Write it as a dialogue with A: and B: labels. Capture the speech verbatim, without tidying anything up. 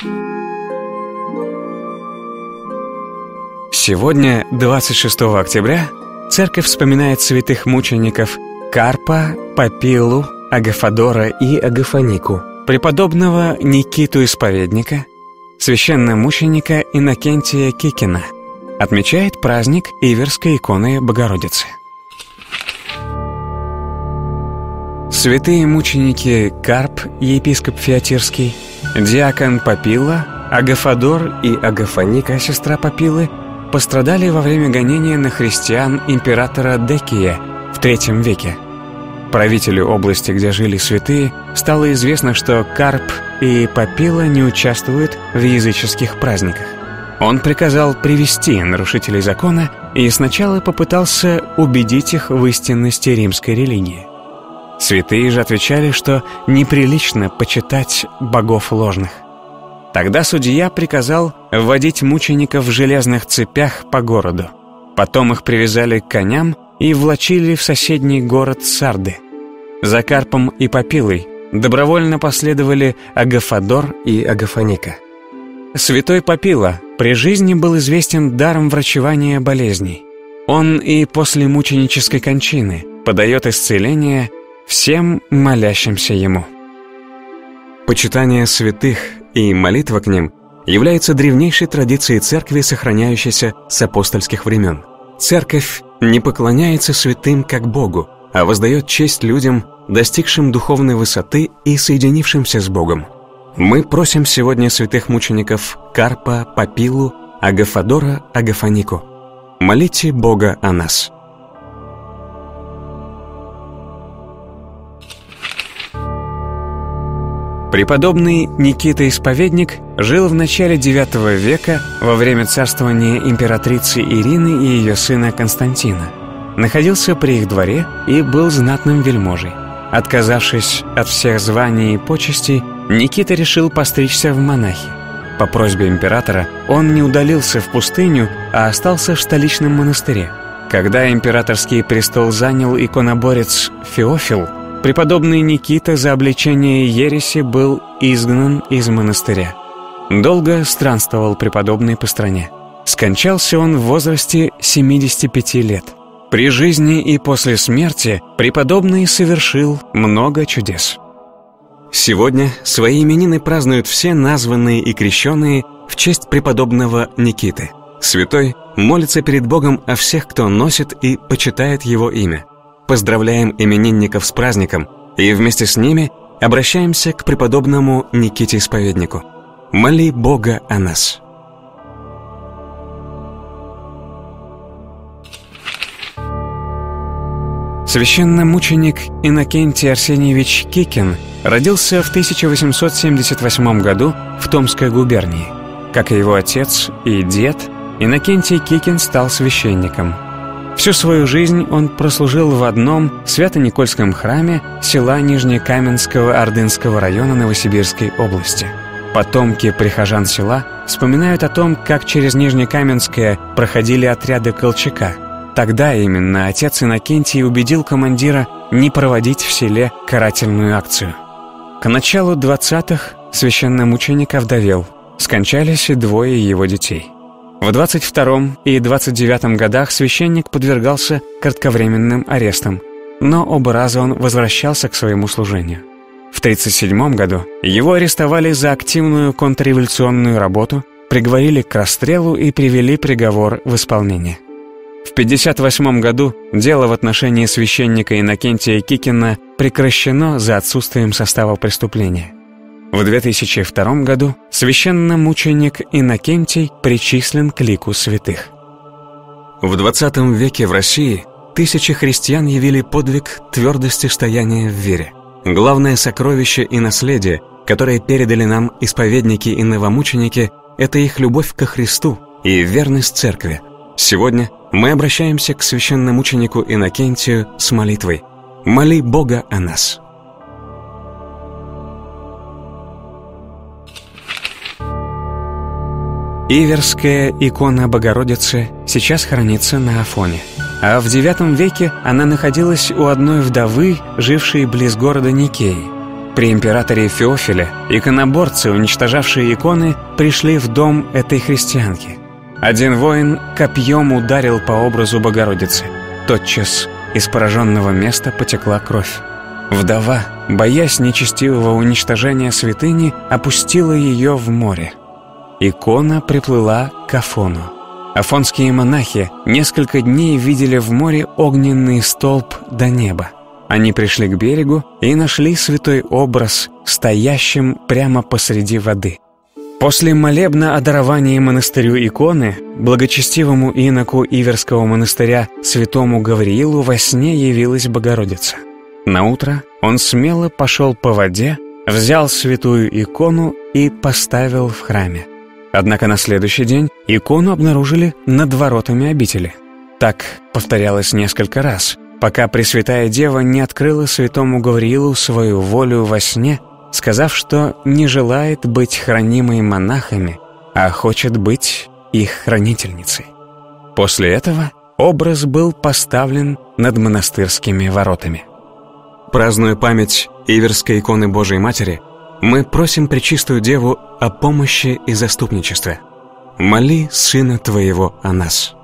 A: Сегодня, двадцать шестого октября, церковь вспоминает святых мучеников Карпа, Попилу, Агафодора и Агафонику, преподобного Никиту Исповедника, священномученика Иннокентия Кикина. Отмечает праздник Иверской иконы Богородицы. Святые мученики Карп, епископ Фиатирский, диакон Попила, Агафодор и Агафоника, сестра Попилы, пострадали во время гонения на христиан императора Декия в третьем веке. Правителю области, где жили святые, стало известно, что Карп и Попила не участвуют в языческих праздниках. Он приказал привести нарушителей закона и сначала попытался убедить их в истинности римской религии. Святые же отвечали, что неприлично почитать богов ложных. Тогда судья приказал вводить мучеников в железных цепях по городу. Потом их привязали к коням и влачили в соседний город Сарды. За Карпом и Попилой добровольно последовали Агафодор и Агафоника. Святой Попила при жизни был известен даром врачевания болезней. Он и после мученической кончины подает исцеление всем молящимся ему. Почитание святых и молитва к ним является древнейшей традицией церкви, сохраняющейся с апостольских времен. Церковь не поклоняется святым как Богу, а воздает честь людям, достигшим духовной высоты и соединившимся с Богом. Мы просим сегодня святых мучеников Карпа, Попилу, Агафодора, Агафонику: молите Бога о нас. Преподобный Никита Исповедник жил в начале девятого века во время царствования императрицы Ирины и ее сына Константина. Находился при их дворе и был знатным вельможей. Отказавшись от всех званий и почестей, Никита решил постричься в монахи. По просьбе императора он не удалился в пустыню, а остался в столичном монастыре. Когда императорский престол занял иконоборец Феофил, преподобный Никита за обличение ереси был изгнан из монастыря. Долго странствовал преподобный по стране. Скончался он в возрасте семидесяти пяти лет. При жизни и после смерти преподобный совершил много чудес. Сегодня свои именины празднуют все названные и крещенные в честь преподобного Никиты. Святой молится перед Богом о всех, кто носит и почитает его имя. Поздравляем именинников с праздником и вместе с ними обращаемся к преподобному Никите Исповеднику: моли Бога о нас. Священномученик Иннокентий Арсеньевич Кикин родился в тысяча восемьсот семьдесят восьмом году в Томской губернии. Как и его отец и дед, Иннокентий Кикин стал священником. Всю свою жизнь он прослужил в одном Свято-Никольском храме села Нижнекаменского Ордынского района Новосибирской области. Потомки прихожан села вспоминают о том, как через Нижнекаменское проходили отряды Колчака. Тогда именно отец Иннокентий убедил командира не проводить в селе карательную акцию. К началу двадцатых священномученик овдовел. Скончались и двое его детей. В двадцать втором и двадцать девятом годах священник подвергался кратковременным арестам, но оба раза он возвращался к своему служению. В тридцать седьмом году его арестовали за активную контрреволюционную работу, приговорили к расстрелу и привели приговор в исполнение. В пятьдесят восьмом году дело в отношении священника Иннокентия Кикина прекращено за отсутствием состава преступления. В две тысячи втором году священномученик Иннокентий причислен к лику святых. В двадцатом веке в России тысячи христиан явили подвиг твердости стояния в вере. Главное сокровище и наследие, которое передали нам исповедники и новомученики, это их любовь ко Христу и верность церкви. Сегодня мы обращаемся к священномученику Иннокентию с молитвой: моли Бога о нас. Иверская икона Богородицы сейчас хранится на Афоне, а в девятом веке она находилась у одной вдовы, жившей близ города Никеи. При императоре Феофиле иконоборцы, уничтожавшие иконы, пришли в дом этой христианки. Один воин копьем ударил по образу Богородицы. Тотчас из пораженного места потекла кровь. Вдова, боясь нечестивого уничтожения святыни, опустила ее в море. Икона приплыла к Афону. Афонские монахи несколько дней видели в море огненный столб до неба. Они пришли к берегу и нашли святой образ, стоящим прямо посреди воды. После молебна о даровании монастырю иконы, благочестивому иноку Иверского монастыря святому Гавриилу во сне явилась Богородица. Наутро он смело пошел по воде, взял святую икону и поставил в храме. Однако на следующий день икону обнаружили над воротами обители. Так повторялось несколько раз, пока Пресвятая Дева не открыла святому Гавриилу свою волю во сне, сказав, что не желает быть хранимой монахами, а хочет быть их хранительницей. После этого образ был поставлен над монастырскими воротами. Празднуя память Иверской иконы Божией Матери, мы просим Пречистую Деву о помощи и заступничестве. Моли Сына Твоего о нас.